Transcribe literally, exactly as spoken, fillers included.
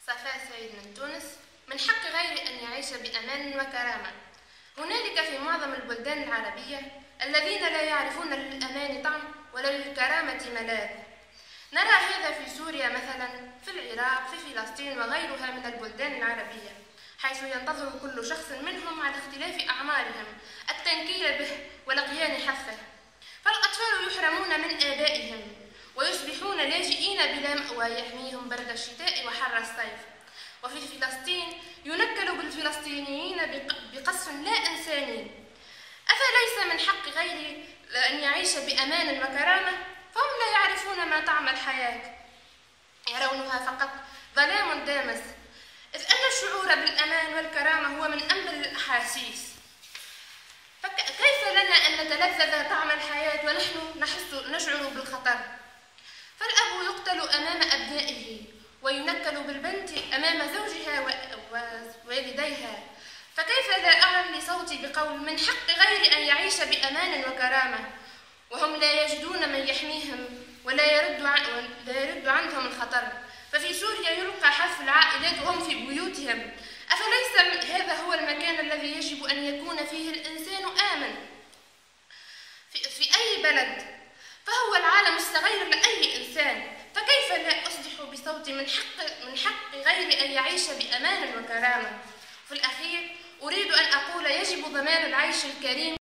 صفاء سعيد من تونس. من حق غيري أن يعيش بأمان وكرامة. هنالك في معظم البلدان العربية الذين لا يعرفون للأمان طعم ولا للكرامة ملاذ. نرى هذا في سوريا مثلا، في العراق، في فلسطين وغيرها من البلدان العربية، حيث ينتظر كل شخص منهم على اختلاف أعمارهم التنكيل به ولقيان حفه. فالأطفال يحرمون من آبائهم ويصبحون لاجئين بلا مأوى يحميهم برد الشتاء وحر الصيف. وفي فلسطين ينكل بالفلسطينيين بقصف لا إنساني. أفليس من حق غيري أن يعيش بأمان وكرامة؟ فهم لا يعرفون ما طعم الحياة، يرونها فقط ظلام دامس، إذ أن الشعور بالأمان والكرامة هو من أنبل الأحاسيس. فكيف لنا أن نتلذذ طعم الحياة ونحن نحس نشعر بالخطر؟ فالأب يقتل أمام أبنائه وينكل بالبنت أمام زوجها ووالديها. فكيف لا أعلن صوتي بقول من حق غيري أن يعيش بأمان وكرامة وهم لا يجدون من يحميهم ولا يرد عن ولا يرد عنهم الخطر؟ ففي سوريا يلقى حرف العائلات وهم في بيوتهم. أفليس هذا هو المكان الذي يجب أن يكون فيه الإنسان آمن؟ في, في أي بلد؟ فهو العالم الصغير لأي إنسان. فكيف لا أصدح بصوتي من حق من حق غيري أن يعيش بأمان وكرامة؟ في الأخير أريد أن أقول يجب ضمان العيش الكريم